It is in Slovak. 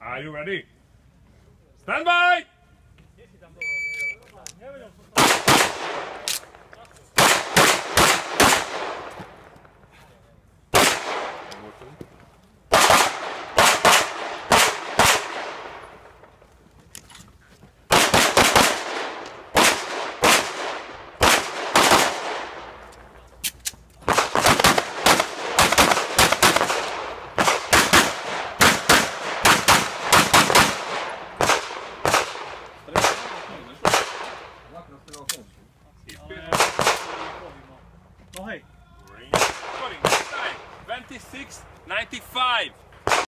Are you ready? Stand by! No hej. 26.95.